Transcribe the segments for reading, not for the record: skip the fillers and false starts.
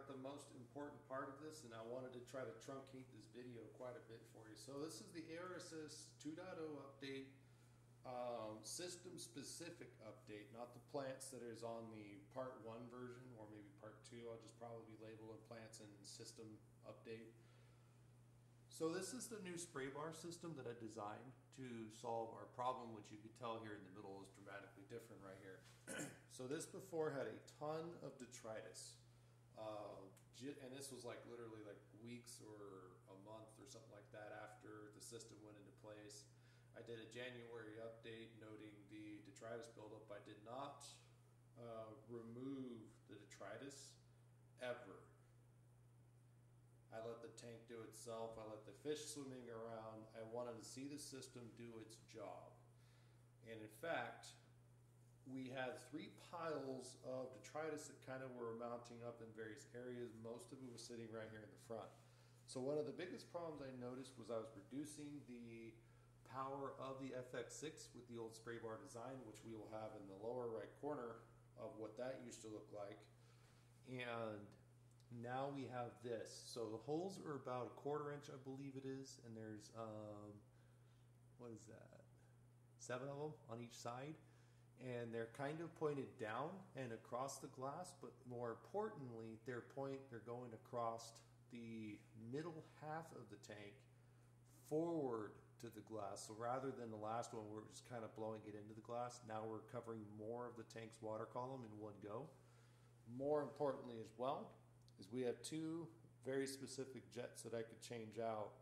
out the most important part of this, and I wanted to try to truncate this video quite a bit for you. So this is the A.R.S.S 2.0 update, system-specific update, not the plants that is on the part 1 version, or maybe part 2. I'll just probably label them plants and system update. So this is the new spray bar system that I designed to solve our problem, which you could tell here in the middle is dramatically different right here. So this before had a ton of detritus. And this was like literally like weeks or a month or something like that after the system went into place. I did a January update noting the detritus buildup. I did not remove the detritus ever. I let the tank do itself. I let the fish swimming around. I wanted to see the system do its job. And in fact, we had 3 piles of detritus that kind of were mounting up in various areas. Most of it was sitting right here in the front. So one of the biggest problems I noticed was I was reducing the power of the FX6 with the old spray bar design, which we will have in the lower right corner of what that used to look like. And now we have this. So the holes are about 1/4 inch, I believe it is, and there's what is that? 7 of them on each side, and they're kind of pointed down and across the glass, but more importantly, they're going across the middle half of the tank forward to the glass. So rather than the last one where we're just kind of blowing it into the glass, now we're covering more of the tank's water column in one go. More importantly as well, is we have 2 very specific jets that I could change out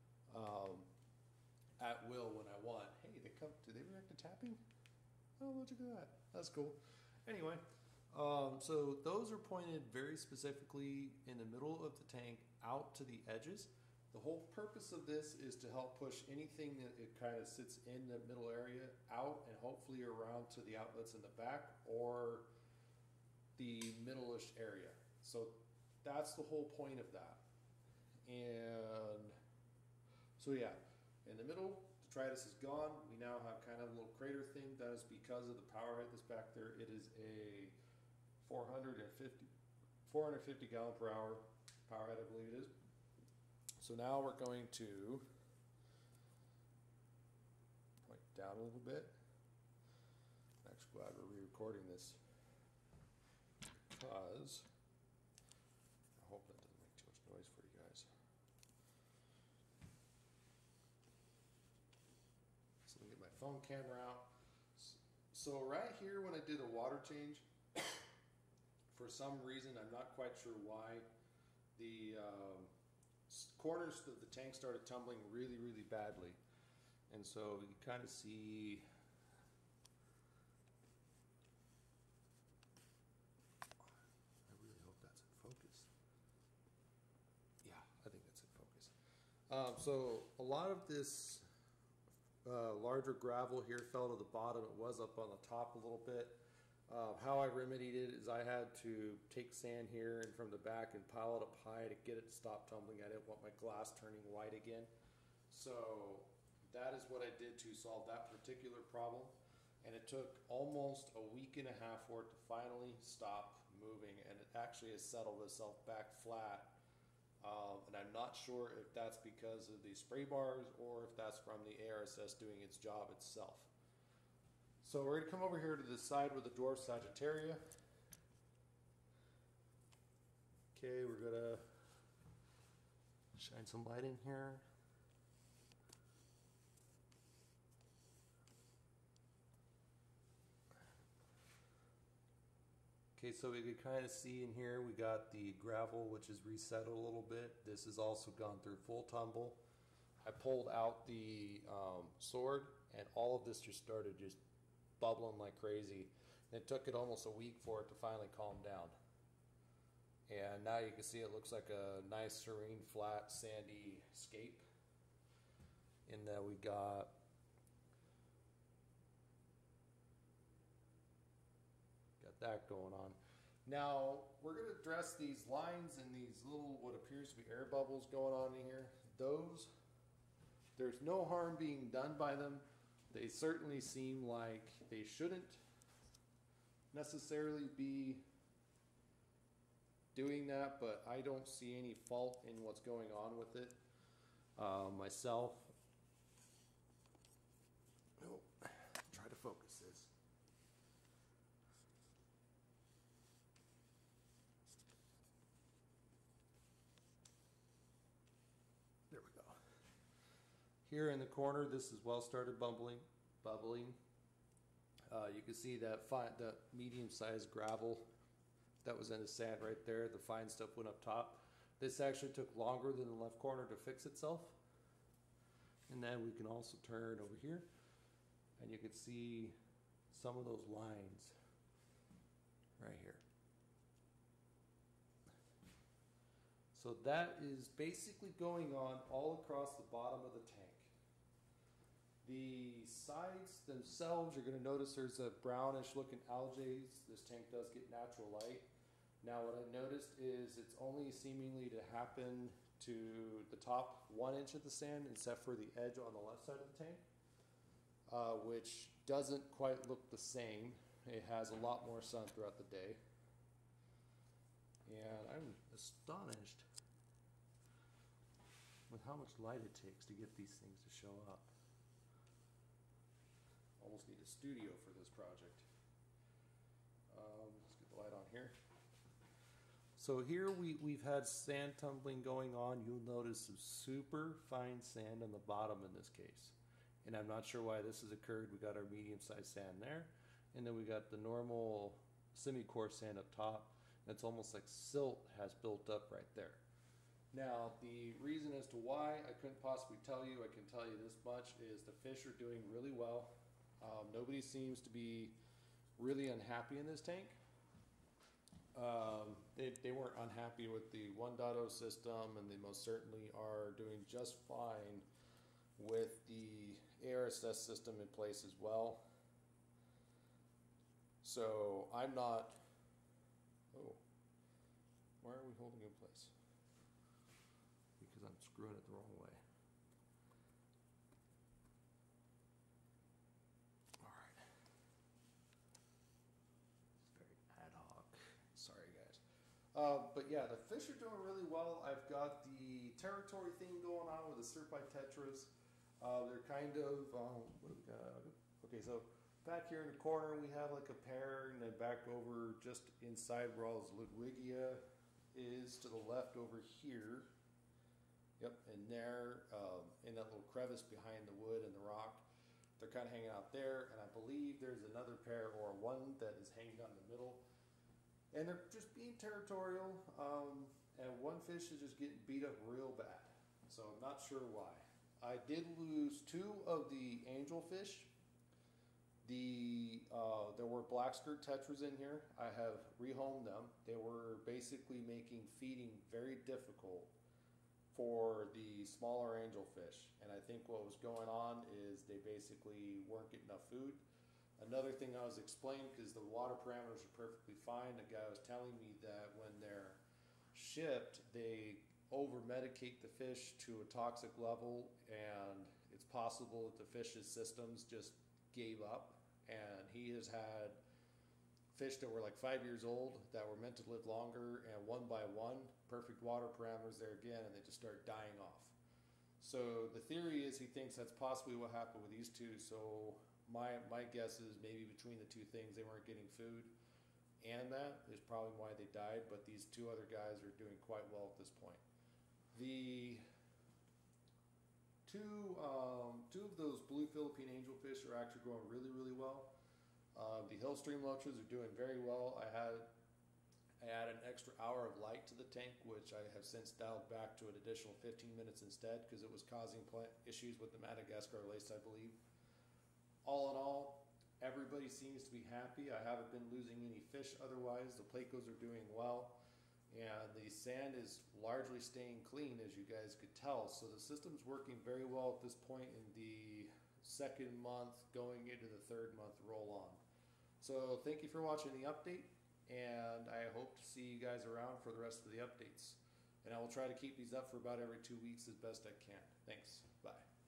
at will when I want. Hey, do they react to tapping? Oh, look at that. That's cool. Anyway, so those are pointed very specifically in the middle of the tank out to the edges. The whole purpose of this is to help push anything that it kind of sits in the middle area out and hopefully around to the outlets in the back or the middle-ish area. So that's the whole point of that. And so yeah, in the middle, detritus is gone. We now have kind of a little crater thing. That is because of the power head that's back there. It is a 450 gallon per hour power head, I believe it is. So now we're going to point down a little bit. I'm actually glad we're re-recording this because I hope that doesn't make too much noise for you guys. So let me get my phone camera out. So right here when I did a water change, for some reason, I'm not quite sure why, the corners of the tank started tumbling really, really badly. And so you can kind of see that's in focus. Yeah, I think that's in focus. So a lot of this larger gravel here fell to the bottom. It was up on the top a little bit. How I remedied it is I had to take sand here and from the back and pile it up high to get it to stop tumbling. I didn't want my glass turning white again. So that is what I did to solve that particular problem. And it took almost a week and a half for it to finally stop moving, and it actually has settled itself back flat. And I'm not sure if that's because of the spray bars or if that's from the A.R.S.S doing its job itself. So we're going to come over here to the side with the dwarf Sagittaria. Okay, we're going to shine some light in here. Okay, so we could kind of see in here we got the gravel, which is resettled a little bit. This has also gone through full tumble. I pulled out the sword, and all of this just started just bubbling like crazy. And it took it almost a week for it to finally calm down. And now you can see it looks like a nice, serene, flat, sandy scape. In that we got that going on. Now we're going to address these lines and these little what appears to be air bubbles going on in here. There's no harm being done by them. They certainly seem like they shouldn't necessarily be doing that, but I don't see any fault in what's going on with it myself. Oh, try to focus this. There we go. Here in the corner, this is well started bubbling. You can see that the medium-sized gravel that was in the sand right there. The fine stuff went up top. This actually took longer than the left corner to fix itself. And then we can also turn over here, and you can see some of those lines right here. So that is basically going on all across the bottom of the tank. The sides themselves, you're going to notice there's a brownish looking algae. This tank does get natural light. Now what I noticed is it's only seemingly to happen to the top 1 inch of the sand except for the edge on the left side of the tank, which doesn't quite look the same. It has a lot more sun throughout the day. And I'm astonished with how much light it takes to get these things to show up. Almost need a studio for this project. Let's get the light on here. So here we've had sand tumbling going on. You'll notice some super fine sand on the bottom in this case. And I'm not sure why this has occurred. We got our medium-sized sand there. And then we got the normal semi-coarse sand up top. It's almost like silt has built up right there. Now, the reason as to why I couldn't possibly tell you, I can tell you this much, is the fish are doing really well. Nobody seems to be really unhappy in this tank. They weren't unhappy with the 1.0 system, and they most certainly are doing just fine with the A.R.S.S system in place as well. So I'm not, oh, why are we holding in place? Because I'm screwing it the wrong way. But yeah, the fish are doing really well. I've got the territory thing going on with the Philipine Tetras. They're kind of, what do we got? Okay, so back here in the corner we have like a pair, and then back over just inside where all this Ludwigia is to the left over here. Yep, and there, in that little crevice behind the wood and the rock, they're kind of hanging out there, and I believe there's another pair or one that is hanging out in the middle. And they're just being territorial, and one fish is just getting beat up real bad. So I'm not sure why. I did lose 2 of the angelfish. There were Black Skirt Tetras in here. I have rehomed them. They were basically making feeding very difficult for the smaller angelfish. And I think what was going on is they basically weren't getting enough food. Another thing I was explaining, because the water parameters are perfectly fine, the guy was telling me that when they're shipped, they over-medicate the fish to a toxic level, and it's possible that the fish's systems just gave up. And he has had fish that were like 5 years old that were meant to live longer, and one by one, perfect water parameters there again, and they just start dying off. So the theory is he thinks that's possibly what happened with these 2. So my guess is maybe between the 2 things, they weren't getting food, and that is probably why they died. But these 2 other guys are doing quite well at this point. The two of those blue Philippine angelfish are actually growing really, really well. The hill stream loaches are doing very well. I added an extra hour of light to the tank, which I have since dialed back to an additional 15 minutes instead, because it was causing issues with the Madagascar lace, I believe. All in all, everybody seems to be happy. I haven't been losing any fish otherwise. The plecos are doing well, and the sand is largely staying clean, as you guys could tell. So the system's working very well at this point in the 2nd month, going into the 3rd month roll on. So thank you for watching the update, and I hope to see you guys around for the rest of the updates. And I will try to keep these up for about every 2 weeks as best I can. Thanks. Bye.